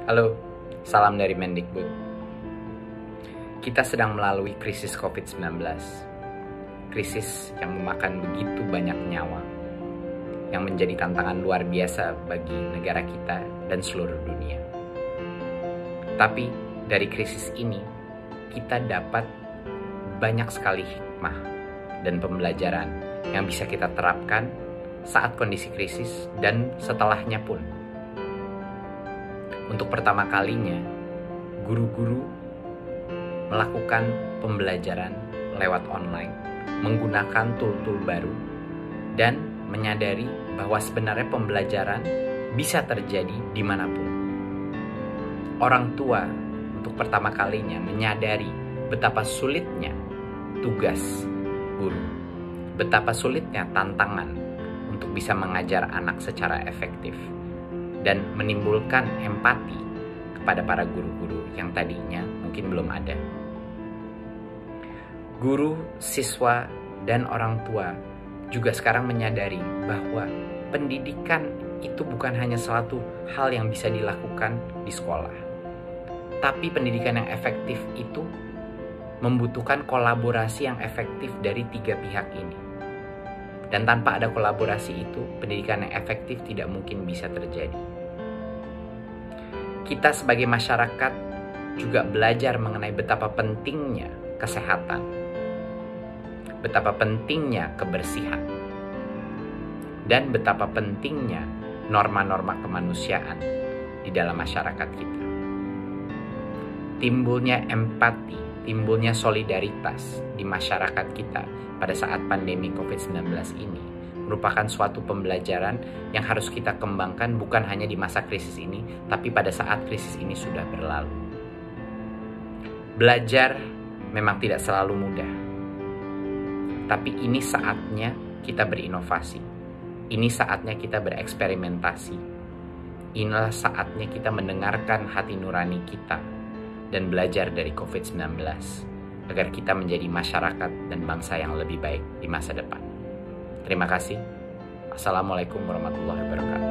Halo, salam dari Mendikbud. Kita sedang melalui krisis COVID-19. Krisis yang memakan begitu banyak nyawa, yang menjadi tantangan luar biasa bagi negara kita dan seluruh dunia. Tapi dari krisis ini, kita dapat banyak sekali hikmah dan pembelajaran yang bisa kita terapkan saat kondisi krisis dan setelahnya pun. Untuk pertama kalinya, guru-guru melakukan pembelajaran lewat online, menggunakan tool-tool baru, dan menyadari bahwa sebenarnya pembelajaran bisa terjadi dimanapun. Orang tua untuk pertama kalinya menyadari betapa sulitnya tugas guru, betapa sulitnya tantangan untuk bisa mengajar anak secara efektif, dan menimbulkan empati kepada para guru-guru yang tadinya mungkin belum ada. Guru, siswa, dan orang tua juga sekarang menyadari bahwa pendidikan itu bukan hanya suatu hal yang bisa dilakukan di sekolah. Tapi pendidikan yang efektif itu membutuhkan kolaborasi yang efektif dari tiga pihak ini. Dan tanpa ada kolaborasi itu, pendidikan yang efektif tidak mungkin bisa terjadi. Kita sebagai masyarakat juga belajar mengenai betapa pentingnya kesehatan, betapa pentingnya kebersihan, dan betapa pentingnya norma-norma kemanusiaan di dalam masyarakat kita. Timbulnya empati, timbulnya solidaritas di masyarakat kita pada saat pandemi COVID-19 ini merupakan suatu pembelajaran yang harus kita kembangkan bukan hanya di masa krisis ini, tapi pada saat krisis ini sudah berlalu. Belajar memang tidak selalu mudah, tapi ini saatnya kita berinovasi. Ini saatnya kita bereksperimentasi. Inilah saatnya kita mendengarkan hati nurani kita dan belajar dari COVID-19 agar kita menjadi masyarakat dan bangsa yang lebih baik di masa depan. Terima kasih. Assalamualaikum warahmatullahi wabarakatuh.